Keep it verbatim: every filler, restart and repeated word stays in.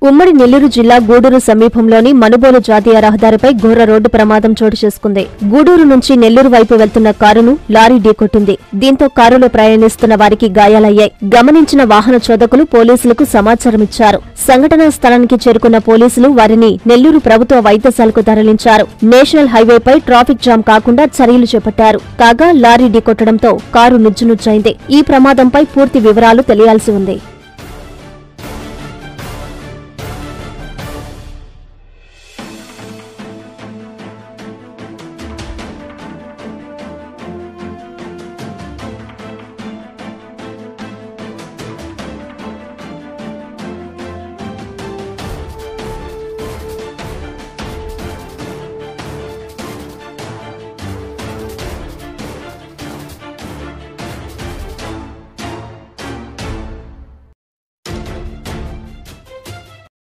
ఉమ్మడి నెల్లూరు జిల్లా గూడూరు సమీపంలోని మనుబోలు జాతీయ రహదారిపై ఘోర రోడ్డు ప్రమాదం చోటు చేసుకుంది. గూడూరు నుంచి నెల్లూరు వైపు వెళ్తున్న కారును లారీ ఢీకొట్టింది. దీంతో కారులో ప్రయాణిస్తున్న వారికి గాయాలయ్యాయి. గమనించిన వాహన చోదకులు పోలీసులకు సమాచారమిచ్చారు. సంఘటనా స్థలానికి చేరుకున్న పోలీసులు వారిని నెల్లూరు ప్రభుత్వ వైద్యశాలకు తరలించారు. నేషనల్ హైవేపై ట్రాఫిక్ జామ్ కాకుండా చర్యలు చేపట్టారు. కాగా లారీ ఢీకొట్టడంతో కారు నుజ్జునుజ్జైంది. ఈ ప్రమాదంపై పూర్తి వివరాలు తెలియాల్సి ఉంది.